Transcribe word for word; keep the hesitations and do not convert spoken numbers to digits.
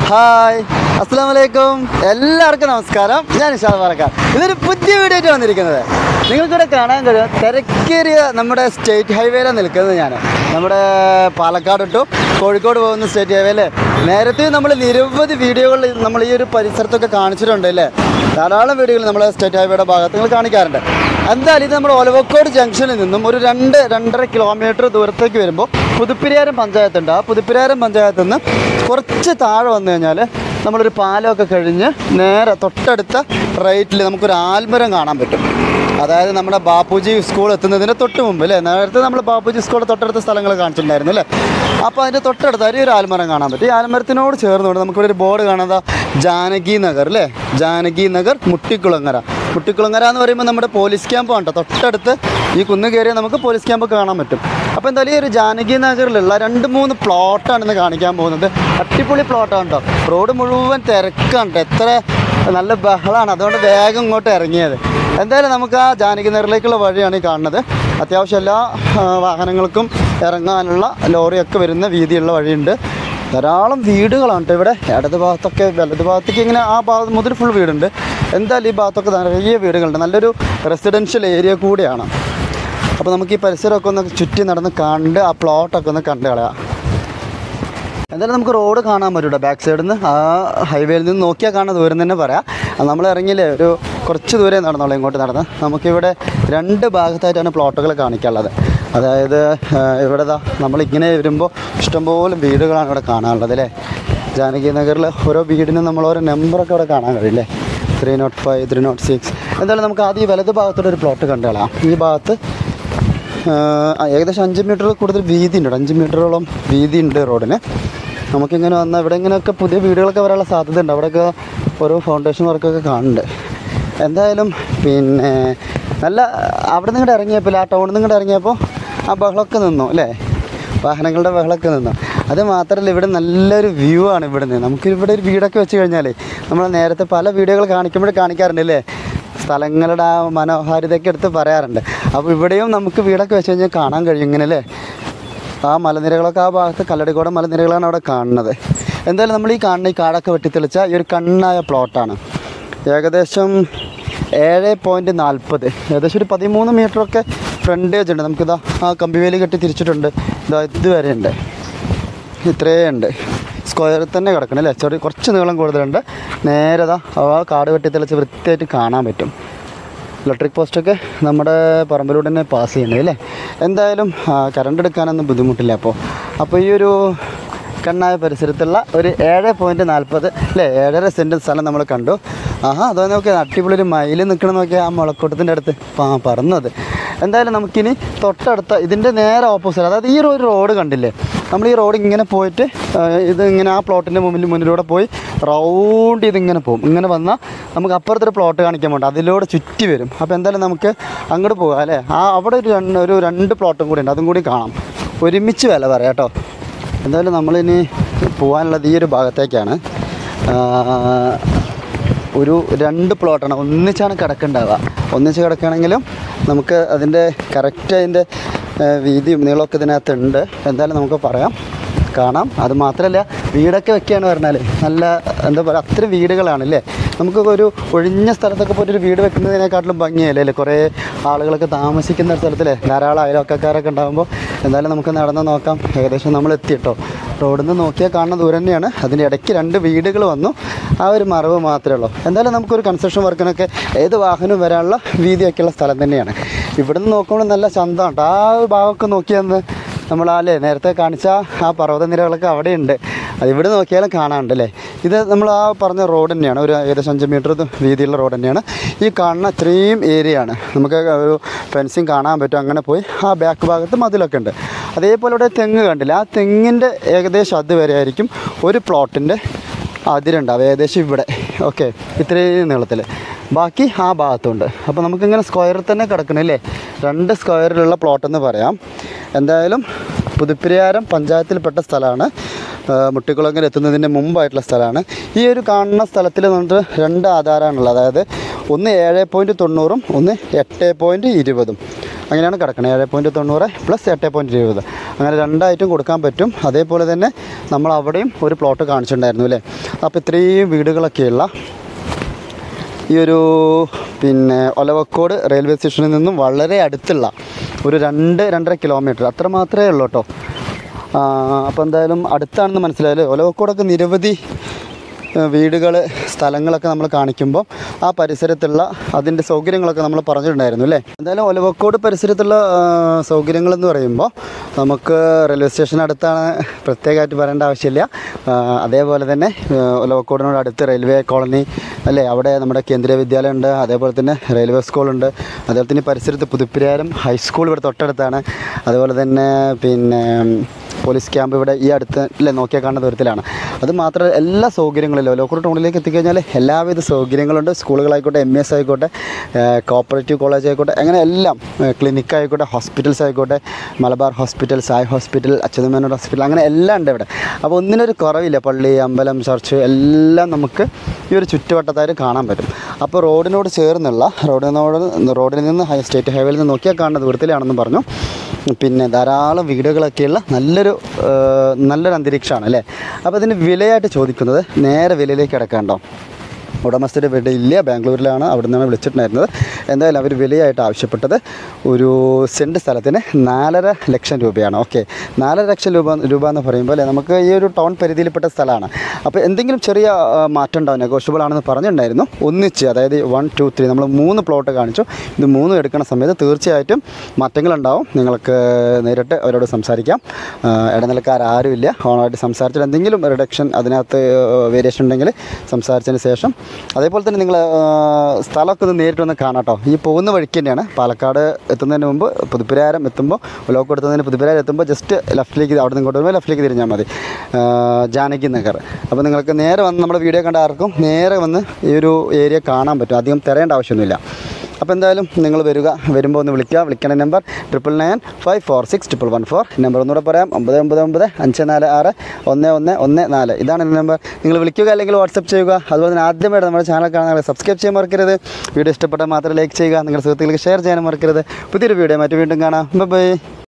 Hi അസ്സലാമു അലൈക്കും എല്ലാവർക്കും നമസ്കാരം. ഞാൻ ഇഷാദ് പാലക്കാട്. ഇതൊരു പുതിയ വീഡിയോ ആയിട്ട് വന്നിരിക്കുന്നത്. നിങ്ങൾക്കിവിടെ കാണാൻ കഴിയും തിരക്കേറിയ നമ്മുടെ സ്റ്റേറ്റ് ഹൈവേയിലാണ് നിൽക്കുന്നത്. ഞാൻ നമ്മുടെ പാലക്കാട് ടു കോഴിക്കോട് പോകുന്ന സ്റ്റേറ്റ് ഹൈവേയിൽ നേരത്തെ നമ്മൾ നിരവധി വീഡിയോകൾ നമ്മൾ ഈ ഒരു പരിസരത്തൊക്കെ കാണിച്ചിട്ടുണ്ട് അല്ലേ. ധാരാളം വീഡിയോകൾ നമ്മൾ സ്റ്റേറ്റ് ഹൈവേയുടെ ഭാഗത്ത് നിങ്ങൾ കാണിക്കാറുണ്ട്. എന്തായാലും ഇത് നമ്മുടെ ഒലവക്കോട് ജംഗ്ഷനിൽ നിന്നും ഒരു രണ്ട് രണ്ടര കിലോമീറ്റർ ദൂരത്തേക്ക് വരുമ്പോൾ പുതുപ്പിരിയാരം പഞ്ചായത്തുണ്ട്. ആ പുതുപ്പിരിയാരം പഞ്ചായത്തിൽ നിന്ന് കുറച്ച് താഴെ വന്നു കഴിഞ്ഞാൽ നമ്മളൊരു പാലമൊക്കെ കഴിഞ്ഞ് നേരെ തൊട്ടടുത്ത റൈറ്റിൽ നമുക്കൊരു ആൽമരം കാണാൻ പറ്റും. അതായത് നമ്മുടെ ബാപ്പുജി സ്കൂൾ എത്തുന്നതിന് തൊട്ട് മുമ്പ് അല്ലേ. നേരത്തെ നമ്മൾ ബാപ്പുജി സ്കൂൾ തൊട്ടടുത്ത സ്ഥലങ്ങൾ കാണിച്ചിട്ടുണ്ടായിരുന്നു അല്ലേ. അപ്പോൾ അതിൻ്റെ തൊട്ടടുത്ത് ഒരു ഒരു ആൽമരം കാണാൻ പറ്റും. ഈ ആൽമരത്തിനോട് ചേർന്നുകൊണ്ട് നമുക്കിവിടെ ഒരു ബോർഡ് കാണാതെ ജാനകി നഗർ അല്ലേ. ജാനകി നഗർ മുട്ടിക്കുളങ്ങര. മുട്ടിക്കുളങ്ങര എന്ന് പറയുമ്പോൾ നമ്മുടെ പോലീസ് ക്യാമ്പ് ആണ്. തൊട്ടടുത്ത് ഈ കുന്ന് കയറിയാൽ നമുക്ക് പോലീസ് ക്യാമ്പ് കാണാൻ പറ്റും. അപ്പോൾ എന്തായാലും ഈ ഒരു ജാനകി നഗറിലുള്ള രണ്ട് മൂന്ന് പ്ലോട്ടാണ് ഇന്ന് കാണിക്കാൻ പോകുന്നത്. അടിപൊളി പ്ലോട്ടാണ് കേട്ടോ. റോഡ് മുഴുവൻ തിരക്കാണ് കേട്ടോ. എത്ര നല്ല ബഹളമാണ്. അതുകൊണ്ട് വേഗം ഇങ്ങോട്ട് ഇറങ്ങിയത്. എന്തായാലും നമുക്ക് ആ ജാനകി നഗറിലേക്കുള്ള വഴിയാണ് ഈ കാണുന്നത്. അത്യാവശ്യം എല്ലാ വാഹനങ്ങൾക്കും ഇറങ്ങാനുള്ള ലോറിയൊക്കെ വരുന്ന വീതിയുള്ള വഴിയുണ്ട്. ധാരാളം വീടുകളാണ് കേട്ടോ ഇവിടെ. ഇടത് ഭാഗത്തൊക്കെ വലത് ഭാഗത്തേക്ക് ഇങ്ങനെ ആ ഭാഗത്ത് മുതൽ ഫുൾ വീടുണ്ട്. എന്തായാലും ഈ ഭാഗത്തൊക്കെ നിറയെ വീടുകളുണ്ട്. നല്ലൊരു റെസിഡൻഷ്യൽ ഏരിയ കൂടിയാണ്. അപ്പോൾ നമുക്ക് ഈ പരിസരമൊക്കെ ഒന്ന് ചുറ്റി നടന്ന് കണ്ട് ആ പ്ലോട്ടൊക്കെ ഒന്ന് കണ്ട് കളയാം. എന്തായാലും നമുക്ക് റോഡ് കാണാൻ പറ്റൂട്ടോ. ബാക്ക് സൈഡിൽ നിന്ന് ആ ഹൈവേയിൽ നിന്ന് നോക്കിയാൽ കാണാൻ ദൂരം തന്നെ പറയാം. നമ്മൾ ഇറങ്ങിയില്ലേ ഒരു കുറച്ച് ദൂരെ നടന്നോളൂ ഇങ്ങോട്ട് നടന്ന്. നമുക്കിവിടെ രണ്ട് ഭാഗത്തായിട്ടാണ് പ്ലോട്ടുകൾ കാണിക്കാനുള്ളത്. അതായത് ഇവിടെ ദാ നമ്മളിങ്ങനെ വരുമ്പോൾ ഇഷ്ടംപോലെ വീടുകളാണ് ഇവിടെ കാണാനുള്ളത് അല്ലേ. ജാനകി നഗറിൽ ഓരോ വീടിനും നമ്മൾ ഓരോ നമ്പറൊക്കെ ഇവിടെ കാണാൻ കഴിയില്ലേ. Three nought five three nought six എന്തായാലും നമുക്ക് ആദ്യം ഈ വലത് ഭാഗത്തോടെ ഒരു പ്ലോട്ട് കണ്ടു കളയാം. ഈ ഭാഗത്ത് ഏകദേശം അഞ്ച് മീറ്റർ കൂടുതൽ വീതി ഉണ്ട്. അഞ്ച് മീറ്ററോളം വീതി ഉണ്ട് റോഡിന്. നമുക്കിങ്ങനെ വന്നാൽ ഇവിടെ ഇങ്ങനെയൊക്കെ പുതിയ വീടുകളൊക്കെ വരാനുള്ള സാധ്യത ഉണ്ട്. അവിടെയൊക്കെ ഓരോ ഫൗണ്ടേഷൻ വർക്കൊക്കെ കാണുന്നുണ്ട്. എന്തായാലും പിന്നെ നല്ല അവിടെ നിന്ന് ഇങ്ങോട്ട് ഇറങ്ങിയപ്പോൾ ആ ടൗണിൽ നിന്ന് ഇങ്ങോട്ട് ഇറങ്ങിയപ്പോൾ ആ ബഹളമൊക്കെ നിന്നു അല്ലേ. വാഹനങ്ങളുടെ ബഹളമൊക്കെ നിന്നു. അത് മാത്രമല്ല ഇവിടെ നല്ലൊരു വ്യൂ ആണ് ഇവിടെ നിന്ന്. നമുക്കിവിടെ ഒരു വീടൊക്കെ വെച്ച് കഴിഞ്ഞാൽ നമ്മൾ നേരത്തെ പല വീഡിയോകൾ കാണിക്കുമ്പോൾ കാണിക്കാറുണ്ട് അല്ലേ. സ്ഥലങ്ങളുടെ ആ മനോഹാരിതയൊക്കെ എടുത്ത് പറയാറുണ്ട്. അപ്പോൾ ഇവിടെയും നമുക്ക് വീടൊക്കെ വെച്ച് കഴിഞ്ഞാൽ കാണാൻ കഴിയും ഇങ്ങനെ അല്ലേ. ആ മലനിരകളൊക്കെ ആ ഭാഗത്ത് കല്ലടിക്കോട മലനിരകളാണ് അവിടെ കാണുന്നത്. എന്തായാലും നമ്മൾ ഈ കാണുന്ന ഈ കാടൊക്കെ വെട്ടിത്തെളിച്ച ഈ ഒരു കണ്ണായ പ്ലോട്ടാണ്. ഏകദേശം ഏഴ് പോയിൻറ്റ് നാൽപ്പത് ഏകദേശം ഒരു പതിമൂന്ന് മീറ്ററൊക്കെ ഫ്രണ്ടേജ് ഉണ്ട്. നമുക്കിതാ ആ കമ്പിവേലി കെട്ടി തിരിച്ചിട്ടുണ്ട്. ഇതാ ഇതുവരെ ഉണ്ട്. ഇത്രയും ഉണ്ട്. സ്ക്വയറിൽ തന്നെ കിടക്കണം അല്ലേ. ചെറിയ കുറച്ച് നീളം കൂടുതലുണ്ട്. നേരെ ദാ ആ കാട് വെട്ടിത്തെളിച്ച് വൃത്തിയായിട്ട് കാണാൻ പറ്റും. ഇലക്ട്രിക് പോസ്റ്റൊക്കെ നമ്മുടെ പറമ്പിലൂടെ തന്നെ പാസ് ചെയ്യണേ അല്ലേ. എന്തായാലും കറണ്ട് എടുക്കാനൊന്നും ബുദ്ധിമുട്ടില്ല. അപ്പോൾ അപ്പോൾ ഈ ഒരു കണ്ണായ പരിസരത്തുള്ള ഒരു ഏഴ് പോയിൻറ്റ് നാൽപ്പത് അല്ലേ ഏഴര സെൻറ്റ് സ്ഥലം നമ്മൾ കണ്ടു. ആഹാ അതോ നോക്കിയാൽ അടിപൊളി ഒരു മയിൽ നിൽക്കണം നോക്കിയാൽ ആ മുളക്കൂട്ടത്തിൻ്റെ അടുത്ത് പാ പറന്നത്. എന്തായാലും നമുക്കിനി തൊട്ടടുത്ത ഇതിൻ്റെ നേരെ ഓപ്പോസിറ്റ് അതായത് ഈ ഒരു റോഡ് കണ്ടില്ലേ. നമ്മൾ ഈ റോഡ് ഇങ്ങനെ പോയിട്ട് ഇത് ഇങ്ങനെ ആ പ്ലോട്ടിൻ്റെ മുമ്പിൽ മുന്നിലൂടെ പോയി റൗണ്ട് ചെയ്തിങ്ങനെ പോകും. ഇങ്ങനെ വന്നാൽ നമുക്ക് അപ്പുറത്തൊരു പ്ലോട്ട് കാണിക്കാൻ വേണ്ട അതിലൂടെ ചുറ്റി വരും. അപ്പോൾ എന്തായാലും നമുക്ക് അങ്ങോട്ട് പോകാം അല്ലേ. ആ അവിടെ ഒരു രണ്ട് ഒരു രണ്ട് പ്ലോട്ടും കൂടി ഉണ്ട്. അതും കൂടി കാണാം. ഒരുമിച്ച് വില പറയാം കേട്ടോ. എന്തായാലും നമ്മളിനി പോകാനുള്ളത് ഈ ഒരു ഭാഗത്തേക്കാണ്. ഒരു രണ്ട് പ്ലോട്ടാണ് ഒന്നിച്ചാണ് കിടക്കുന്നുണ്ടാവുക. ഒന്നിച്ച് കിടക്കുകയാണെങ്കിലും നമുക്ക് അതിൻ്റെ കറക്റ്റ് അതിൻ്റെ വീതിയും നീളമൊക്കെ ഇതിനകത്തുണ്ട്. എന്തായാലും നമുക്ക് പറയാം കാണാം. അത് മാത്രമല്ല വീടൊക്കെ വെക്കുകയാണ് പറഞ്ഞാൽ നല്ല എന്താ പറയുക അത്രയും വീടുകളാണല്ലേ. നമുക്കൊക്കെ ഒരു ഒഴിഞ്ഞ സ്ഥലത്തൊക്കെ പോയിട്ടൊരു വീട് വെക്കുന്നതിനെക്കാട്ടിലും ഭംഗിയല്ലേ അല്ലേ. കുറേ ആളുകളൊക്കെ താമസിക്കുന്ന സ്ഥലത്തിലെ ധാരാളം അയൽവക്കക്കാരൊക്കെ ഉണ്ടാകുമ്പോൾ എന്തായാലും നമുക്ക് നടന്ന് നോക്കാം. ഏകദേശം നമ്മൾ എത്തി കേട്ടോ. റോഡിൽ നിന്ന് നോക്കിയാൽ കാണുന്ന ദൂരം തന്നെയാണ്. അതിൻ്റെ ഇടയ്ക്ക് രണ്ട് വീടുകൾ വന്നു. ആ ഒരു മറവ് മാത്രമേ ഉള്ളൂ. എന്തായാലും നമുക്കൊരു കൺസ്ട്രക്ഷൻ വർക്കിനൊക്കെ ഏത് വാഹനവും വരാനുള്ള വീതിയൊക്കെയുള്ള സ്ഥലം തന്നെയാണ്. ഇവിടെ നിന്ന് നോക്കുമ്പോൾ നല്ല ചന്തമുണ്ട്. ആ ഒരു ഭാഗമൊക്കെ നോക്കിയാന്ന് നമ്മൾ അല്ലേ നേരത്തെ കാണിച്ച ആ പർവ്വതനിരകളൊക്കെ അവിടെയുണ്ട്. അത് ഇവിടെ നോക്കിയാലും കാണാനുണ്ടല്ലേ. ഇത് നമ്മൾ ആ പറഞ്ഞ റോഡ് തന്നെയാണ്. ഒരു ഏകദേശം അഞ്ച് മീറ്റർ വീതിയുള്ള റോഡ് തന്നെയാണ്. ഈ കാണുന്ന ഇത്രയും ഏരിയയാണ്. നമുക്ക് ഒരു ഫെൻസിങ് കാണാൻ പറ്റും. അങ്ങനെ പോയി ആ ബാക്ക് ഭാഗത്ത് മതിലൊക്കെ ഉണ്ട്. അതേപോലെ ഇവിടെ തെങ്ങ് കണ്ടില്ല. ആ തെങ്ങിൻ്റെ ഏകദേശം അതുവരെ ആയിരിക്കും ഒരു പ്ലോട്ടിൻ്റെ അതിരുണ്ടാവും. ഏകദേശം ഇവിടെ ഓക്കെ ഇത്രയും നീളത്തിൽ. ബാക്കി ആ ഭാഗത്തുണ്ട്. അപ്പോൾ നമുക്കിങ്ങനെ സ്ക്വയറിൽ തന്നെ കിടക്കണല്ലേ. രണ്ട് സ്ക്വയറിലുള്ള പ്ലോട്ടെന്ന് പറയാം. എന്തായാലും പുതുപ്പിരിയാരം പഞ്ചായത്തിൽപ്പെട്ട സ്ഥലമാണ്. മുട്ടിക്കുളങ്ങര എത്തുന്നതിൻ്റെ മുമ്പായിട്ടുള്ള സ്ഥലമാണ്. ഈ ഒരു കാണുന്ന സ്ഥലത്തിൽ നമുക്ക് രണ്ട് ആധാരമാണുള്ളത്. അതായത് ഒന്ന് ഏഴ് പോയിൻറ്റ് തൊണ്ണൂറും ഒന്ന് എട്ട് പോയിൻറ്റ് ഇരുപതും അങ്ങനെയാണ് കിടക്കുന്നത്. ഏഴ് പോയിൻറ്റ് തൊണ്ണൂറ് പ്ലസ് എട്ട് പോയിൻറ്റ് ഇരുപത് അങ്ങനെ രണ്ടായിട്ടും കൊടുക്കാൻ പറ്റും. അതേപോലെ തന്നെ നമ്മൾ അവിടെയും ഒരു പ്ലോട്ട് കാണിച്ചിട്ടുണ്ടായിരുന്നു അല്ലേ. അപ്പോൾ ഇത്രയും വീടുകളൊക്കെയുള്ള ഈ ഒരു പിന്നെ ഒലവക്കോട് റെയിൽവേ സ്റ്റേഷനിൽ നിന്നും വളരെ അടുത്തുള്ള ഒരു രണ്ട് രണ്ടര കിലോമീറ്റർ അത്ര മാത്രമേ ഉള്ളൂ കേട്ടോ. അപ്പോൾ എന്തായാലും അടുത്താണെന്ന് മനസ്സിലായാലും ഒലവക്കോടൊക്കെ നിരവധി വീടുകൾ സ്ഥലങ്ങളൊക്കെ നമ്മൾ കാണിക്കുമ്പോൾ ആ പരിസരത്തുള്ള അതിൻ്റെ സൗകര്യങ്ങളൊക്കെ നമ്മൾ പറഞ്ഞിട്ടുണ്ടായിരുന്നു അല്ലേ. എന്തായാലും ഒലവക്കോട് പരിസരത്തുള്ള സൗകര്യങ്ങളെന്ന് പറയുമ്പോൾ നമുക്ക് റെയിൽവേ സ്റ്റേഷൻ അടുത്താണ്, പ്രത്യേകമായിട്ട് പറയേണ്ട ആവശ്യമില്ല. അതേപോലെ തന്നെ ഒലവക്കോടിനോട് അടുത്ത് റെയിൽവേ കോളനി അല്ലേ, അവിടെ നമ്മുടെ കേന്ദ്രീയ വിദ്യാലയം ഉണ്ട്, അതേപോലെ തന്നെ റെയിൽവേ സ്കൂളുണ്ട്. അതേപോലെ തന്നെ പരിസരത്ത് പുതുപ്പരിയാരം ഹൈസ്കൂൾ ഇവിടെ തൊട്ടടുത്താണ്. അതുപോലെ തന്നെ പിന്നെ പോലീസ് ക്യാമ്പ് ഇവിടെ ഈ അടുത്ത് അല്ലേ നോക്കിയാൽ കാണുന്ന ദൂരത്തിലാണ്. അത് മാത്രമല്ല എല്ലാ സൗകര്യങ്ങളിലും ഒലവക്കോട് ടൗണിലേക്ക് എത്തിക്കഴിഞ്ഞാൽ എല്ലാവിധ സൗകര്യങ്ങളുണ്ട്. സ്കൂളുകളായിക്കോട്ടെ, എം എസ് ആയിക്കോട്ടെ, കോപ്പറേറ്റീവ് കോളേജ് ആയിക്കോട്ടെ, അങ്ങനെ എല്ലാം, ക്ലിനിക്ക് ആയിക്കോട്ടെ, ഹോസ്പിറ്റൽസ് ആയിക്കോട്ടെ, Malabar hospital, Sai hospital, Achuthamenon hospital, അങ്ങനെ എല്ലാം ഉണ്ട് ഇവിടെ. അപ്പോൾ ഒന്നിനൊരു കുറവില്ല. പള്ളി, അമ്പലം, ചർച്ച് എല്ലാം നമുക്ക് ഈ ഒരു ചുറ്റുവട്ടത്തായിട്ട് കാണാൻ പറ്റും. അപ്പോൾ റോഡിനോട് ചേർന്നുള്ള റോഡിനോട് റോഡിൽ നിന്ന് ഹൈ സ്റ്റേറ്റ് ഹൈവേയിൽ നിന്ന് നോക്കിയാൽ കാണുന്ന ദൂരത്തിലാണെന്ന് പറഞ്ഞു. പിന്നെ ധാരാളം വീടുകളൊക്കെയുള്ള നല്ലൊരു നല്ലൊരു അന്തരീക്ഷമാണ് അല്ലേ. അപ്പോൾ ഇതിന് വിലയായിട്ട് ചോദിക്കുന്നത്, നേരെ വിലയിലേക്ക് കിടക്കാണ്ടോ, ഉടമസ്ഥരുടെ വീട് ഇല്ല, ബാംഗ്ലൂരിലാണ്, അവിടെ നിന്നാണ് വിളിച്ചിട്ടുണ്ടായിരുന്നത്. എന്തായാലും അവർ വിലയായിട്ട് ആവശ്യപ്പെട്ടത് ഒരു സെൻറ്റ് സ്ഥലത്തിന് നാലര ലക്ഷം രൂപയാണ്. ഓക്കെ, നാലര ലക്ഷം രൂപ രൂപ എന്ന് പറയുമ്പോൾ അല്ലേ, നമുക്ക് ഈ ഒരു ടൗൺ പരിധിയിൽപ്പെട്ട സ്ഥലമാണ്. അപ്പോൾ എന്തെങ്കിലും ചെറിയ മാറ്റം ഉണ്ടാവും, നെഗോഷ്യബിൾ ആണെന്ന് പറഞ്ഞിട്ടുണ്ടായിരുന്നു. ഒന്നിച്ച്, അതായത് വൺ ടു ത്രീ നമ്മൾ മൂന്ന് പ്ലോട്ട് കാണിച്ചു. ഇത് മൂന്നും എടുക്കുന്ന സമയത്ത് തീർച്ചയായിട്ടും മാറ്റങ്ങളുണ്ടാവും. നിങ്ങൾക്ക് നേരിട്ട് അവരോട് സംസാരിക്കാം. ഇടനിലക്കാരും ഓണറായിട്ട് സംസാരിച്ചിട്ട് എന്തെങ്കിലും റിഡക്ഷൻ അതിനകത്ത് വേരിയേഷൻ ഉണ്ടെങ്കിൽ സംസാരിച്ചതിന് ശേഷം, അതേപോലെ തന്നെ നിങ്ങൾ സ്ഥലമൊക്കെ ഒന്ന് നേരിട്ട് വന്ന് കാണാം കേട്ടോ. ഈ പോകുന്ന വഴിക്ക് തന്നെയാണ്. പാലക്കാട് എത്തുന്നതിന് മുമ്പ് പുതുപ്പരിയാരം എത്തുമ്പോൾ, ഒലവക്കോട് എത്തുന്നതിന് പുതുപ്പരിയാരം എത്തുമ്പോൾ ജസ്റ്റ് ലെഫ്റ്റിലേക്ക്, അവിടെ നിന്ന് ഇങ്ങോട്ട് വരുമ്പോൾ ലെഫ്റ്റിലേക്ക് തിരിഞ്ഞാൽ മതി, ജാനകി നഗർ. അപ്പോൾ നിങ്ങൾക്ക് നേരെ വന്ന് നമ്മുടെ വീഡിയോ കണ്ട ആർക്കും നേരെ വന്ന് ഈ ഒരു ഏരിയ കാണാൻ പറ്റും. അധികം തിരയേണ്ട ആവശ്യമൊന്നുമില്ല. അപ്പോൾ എന്തായാലും നിങ്ങൾ വരിക, വരുമ്പോൾ ഒന്ന് വിളിക്കുക. വിളിക്കേണ്ട number triple nine five four six triple one four. Number ഒന്നുകൂടെ പറയാം, ഒമ്പത് ഒമ്പത് ഒമ്പത് അഞ്ച് നാല് ആറ് ഒന്ന് ഒന്ന് ഒന്ന് നാല്. ഇതാണ് എൻ്റെ നമ്പർ. നിങ്ങൾ വിളിക്കുക അല്ലെങ്കിൽ വാട്സപ്പ് ചെയ്യുക. അതുപോലെ തന്നെ ആദ്യമായിട്ട് നമ്മുടെ ചാനൽ കാണാൻ സബ്സ്ക്രൈബ് ചെയ്യാൻ മറക്കരുത്. വീഡിയോ ഇഷ്ടപ്പെട്ടാൽ മാത്രം ലൈക്ക് ചെയ്യുക. നിങ്ങളുടെ സുഹൃത്തുക്കൾക്ക് ഷെയർ ചെയ്യാനും മറക്കരുത്. പുതിയൊരു വീഡിയോ മറ്റു വീണ്ടും കാണാം. Bye by.